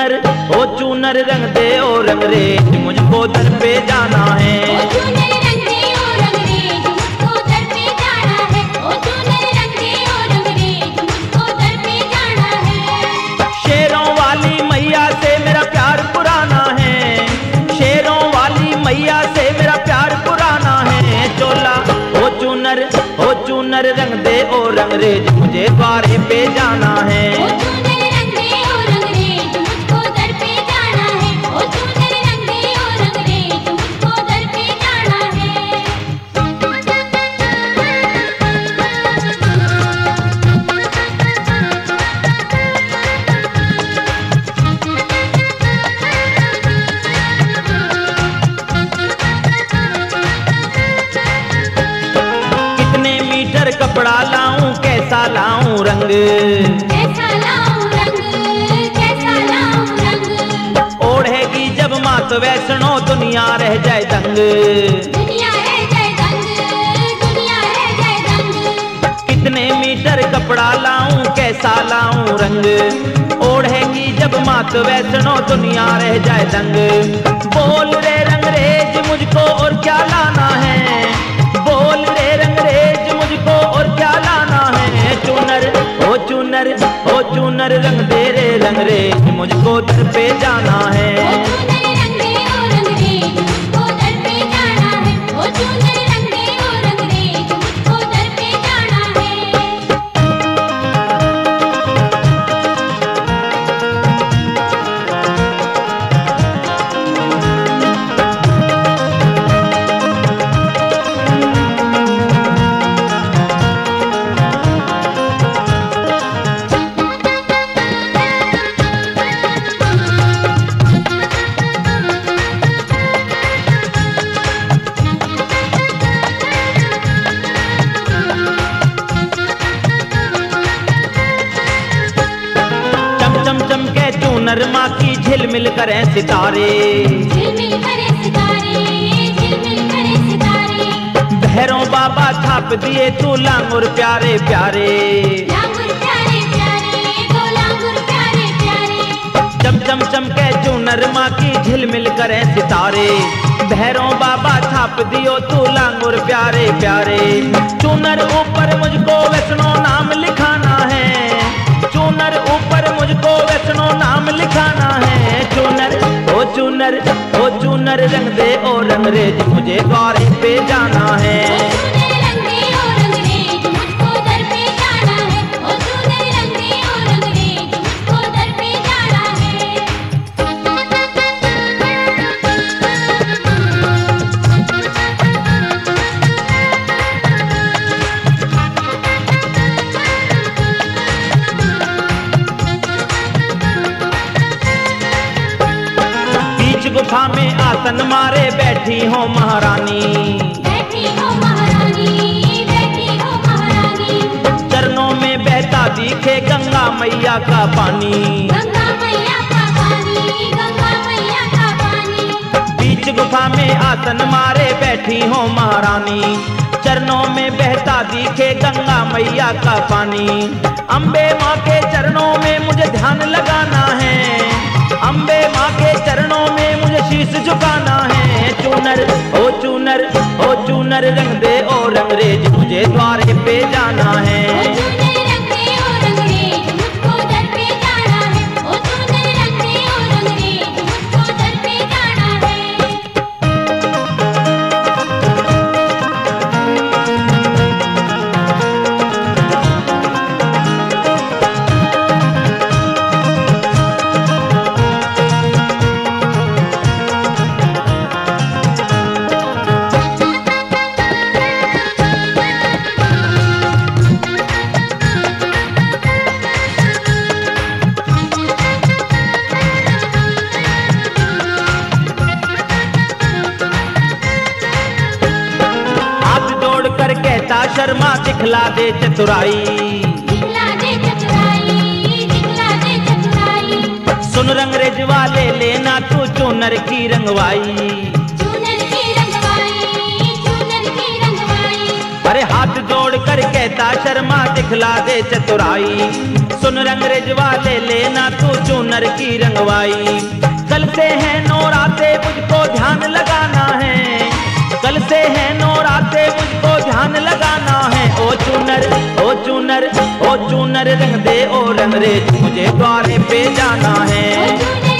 चूनर ओ चूनर रंग दे ओ रंगरेज मुझको दर पे जाना है। ओ चूनर रंग दे ओ रंगरेज मुझको दर पे जाना है। ओ चूनर रंग दे ओ रंगरेज मुझको दर पे जाना है। शेरों वाली मैया से मेरा प्यार पुराना है, शेरों वाली मैया से मेरा प्यार पुराना है। चोला ओ चूनर रंग दे ओ रंगरेज मुझे द्वारे पे जाना है। ओ चूनर रंग दे ओ रंगरेज मुझको दर पे जाना है। ओ चूनर रंग दे ओ रंगरेज मुझको दर पे जाना कितने मीटर कपड़ा लाऊं कैसा लाऊं रंग, कैसा लाऊं रंग, कैसा लाऊं रंग। ओढ़ेगी जब मात वैष्णो दुनिया रह जाए दंग, दुनिया रह जाए दंग, दुनिया रह जाए दंग। कितने मीटर कपड़ा लाऊं कैसा लाऊं रंग, ओढ़ेगी जब मात वैष्णो दुनिया रह जाए दंग। बोल रे रंगरेज मुझको और क्या लाना है, बोल रे रंगरेज मुझको और क्या लाना है। चूनर ओ चूनर रंग दे रे रंगरेज मुझको दर पे जाना है। ओ चूनर रंग दे ओ रंगरेज मुझको दर पे जाना है। ओ चूनर रंग दे ओ रंगरेज मुझको दर पे जाना है। चम चम के चूनर माँ की झिलमिल करें सितारे, झिलमिल करे सितारे, झिलमिल करे सितारे। भैरों बाबा छाप दिए तू लांगुर प्यारे प्यारे, लांगुर प्यारे प्यारे, दो लांगुर प्यारे प्यारे। चम के चूनर माँ की झिलमिल करें सितारे, भैरों बाबा छाप दियो तू लांगुर प्यारे प्यारे। चूनर ऊपर मुझको वैष्णो नाम लिखाना है, चूनर ऊपर मुझको वैष्णो नाम लिखाना है। चूनर ओ चूनर रंग दे ओ रंगरेज मुझे द्वारे पे जाना है। ओ चूनर रंग दे ओ रंगरेज मुझको दर पे जाना है। ओ चूनर रंग दे ओ रंगरेज मुझको दर पे जाना है। बीच गुफा में आसन मारे बैठी हो महारानी, बैठी हो महारानी, बैठी हो महारानी। चरणों में बहता दिखे गंगा मैया का पानी, गंगा मैया का पानी, गंगा मैया का पानी। बीच गुफा में आसन मारे बैठी हो महारानी, चरणों में बहता दिखे गंगा मैया का पानी। अम्बे माँ के चरणों में मुझे ध्यान लगाना है, अम्बे माँ के चरणों में मुझे शीश झुकाना है। चूनर ओ चूनर रंग दे ओ रंगरेज मुझे द्वारे पे जाना है। ओ चूनर रंग दे ओ रंगरेज मुझको दर पे जाना है। ओ चूनर रंग दे ओ रंगरेज मुझको दर पे जाना है। शर्मा दिखला दे चतुराई, दिखला दे चतुराई, दिखला दे चतुराई। सुन रंगरेज वाले लेना तू चूनर की रंगवाई, चूनर की रंगवाई, चूनर की रंगवाई। अरे हाथ जोड़ कर कहता शर्मा दिखला दे चतुराई। सुन रंगरेज वाले लेना तू चूनर की रंगवाई। कल से है नौराते मुझको ध्यान लगाना है, कल से है नौराते मुझको ध्यान लगाना है। ओ चूनर ओ चूनर ओ चूनर रंग दे ओ रंगरेज मुझे द्वारे पे जाना है।